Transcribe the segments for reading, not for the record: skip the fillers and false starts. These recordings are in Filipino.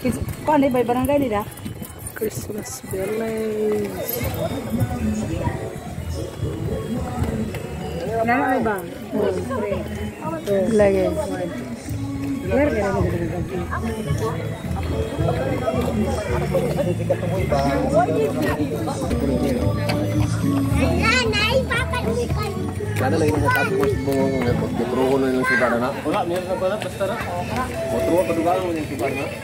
Kung ano ba barangay nila? Christmas village. Nana ba? Lagi. Kada lagi natapos bung nagtuturo na yung sudah na. Wala, meron na pala basta na. Otro pa dugaan mo yung sudah na.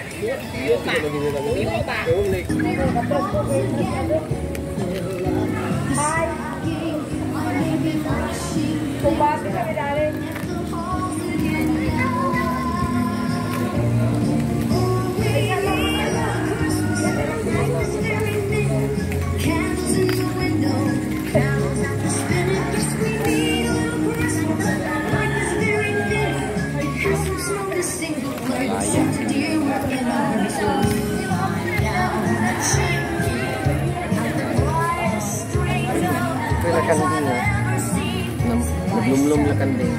Naglumlum na kanding.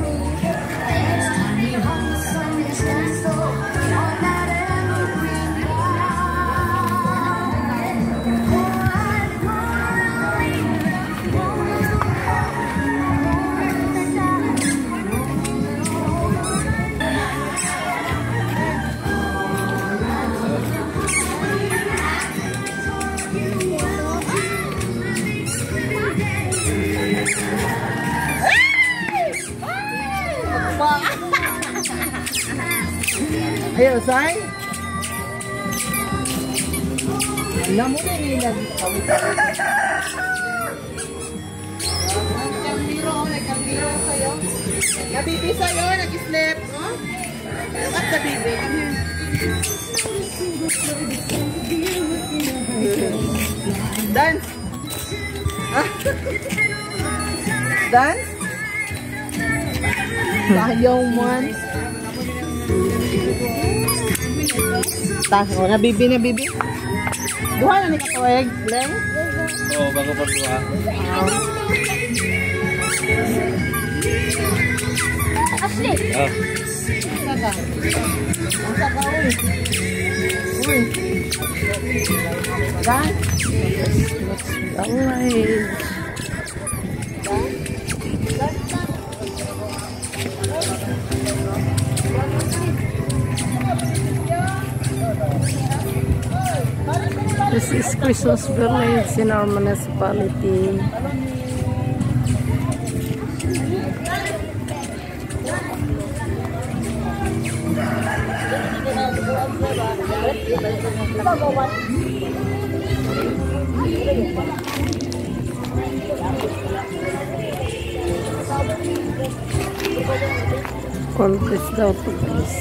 Ayo, say. Namu na nila kawit. Nagkambiro kayo. Nabibi sa'yo, nag-sleep. At nabibi. Dance. Dance. Ayaw man. Tayo na bibi. Duha na ni katuig, Leng? Oo, bago pa duha. Asli. Ah. Saga. Saga uy. Dan. Alright. This is Christmas village in our municipality. Conquest daw to guys.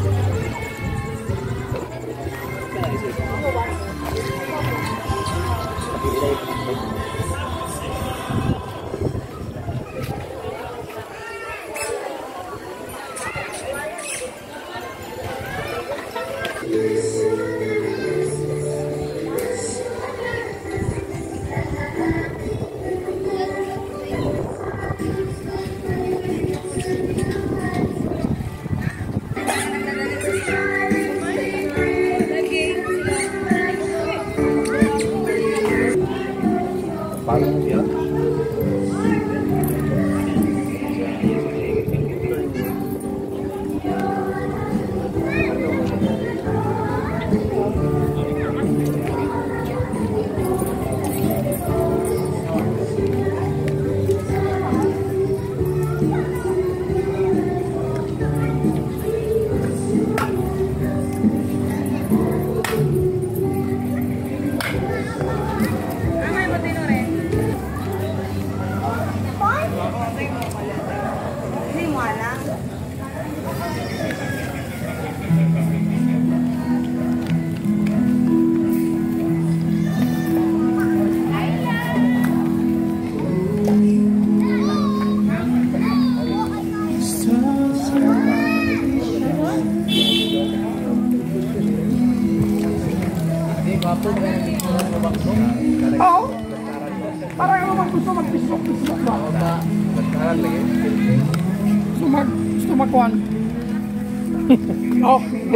Oo. Parang ano bang gusto mag-pisok-pisok ba? Magkaran lagi. Gusto magkuhan. Oh, B.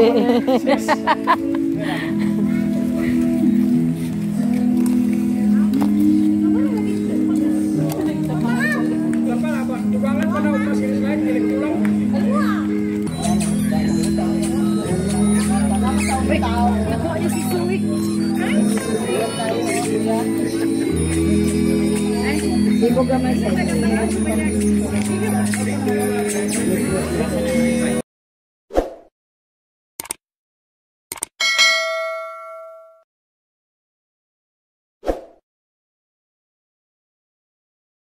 apa? Tubangan pada operasi lain milik tulang. Ako aja si Suwik. Di program saya.